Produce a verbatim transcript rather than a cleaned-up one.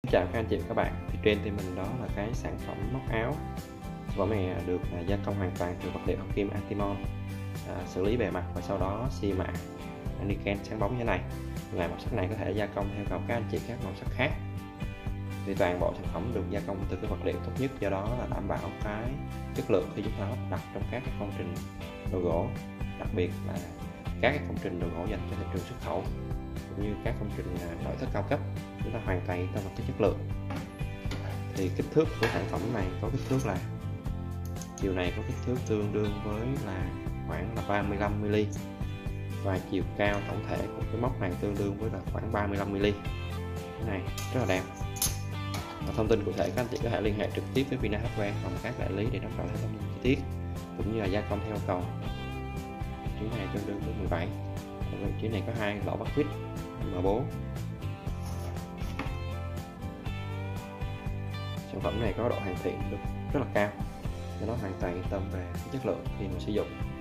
Chào các anh chị và các bạn. Thì trên tay mình đó là cái sản phẩm móc áo. Sản phẩm này được à, gia công hoàn toàn từ vật liệu hợp kim Antimon, à, xử lý bề mặt và sau đó xi mạ Aniken sáng bóng như thế này. Loại màu sắc này có thể gia công theo cầu các anh chị các màu sắc khác. Thì toàn bộ sản phẩm được gia công từ cái vật liệu tốt nhất, do đó là đảm bảo cái chất lượng khi chúng ta lắp đặt trong các cái công trình đồ gỗ, đặc biệt là các cái công trình đồ gỗ dành cho thị trường xuất khẩu cũng như các công trình nội thất cao cấp. Chúng ta hoàn toàn yên tâm vào cái chất lượng. Thì kích thước của sản phẩm này có kích thước là chiều này có kích thước tương đương với là khoảng là ba mươi lăm mi li mét và chiều cao tổng thể của cái móc này tương đương với là khoảng ba mươi lăm mi li mét. Cái này rất là đẹp. Và thông tin cụ thể các anh chị có thể liên hệ trực tiếp với Vina Hardware hoặc các đại lý để nắm rõ thông tin chi tiết cũng như là gia công theo yêu cầu. Chiếc này tương đương với mười bảy. Vị trí này có hai lỗ bắt vít M bốn. Sản phẩm này có độ hoàn thiện được rất là cao, cho nó hoàn toàn yên tâm về chất lượng khi mà sử dụng.